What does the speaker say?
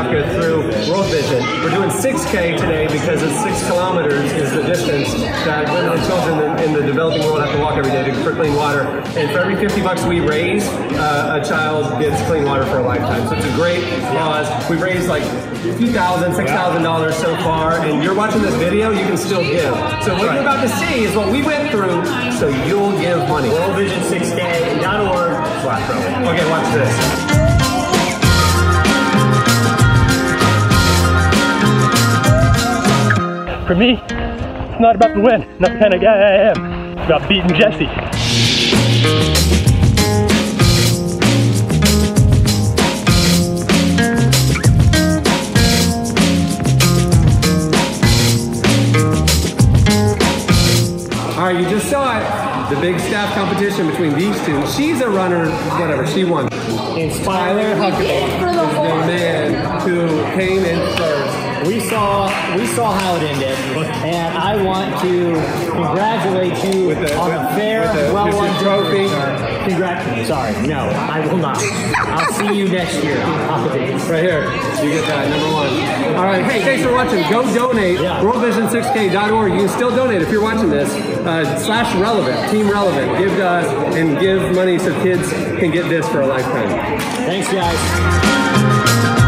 America through World Vision. We're doing 6K today because it's 6 kilometers is the distance that women and children in the developing world have to walk every day for clean water. And for every 50 bucks we raise, a child gets clean water for a lifetime. So it's a great cause. We've raised like a few thousand, $6,000 so far, and you're watching this video, you can still give. So what you're about to see is what we went through, so you'll give money. WorldVision6K.org/Rowan. Okay, watch this. For me, it's not about the win, not the kind of guy I am. It's about beating Jesse. All right, you just saw it. The big staff competition between these two. She's a runner, whatever, she won. Tyler Huckabee is the man who came in first. We saw how it ended, and I want to congratulate you on a fair, well-won trophy. Sorry, no, I will not. I'll see you next year. Right here, you get that, number 1. All right, hey, thanks for watching. Go donate, WorldVision6K.org. You can still donate if you're watching this. /relevant, Team Relevant. Give to us and give money so kids can get this for a lifetime. Thanks, guys.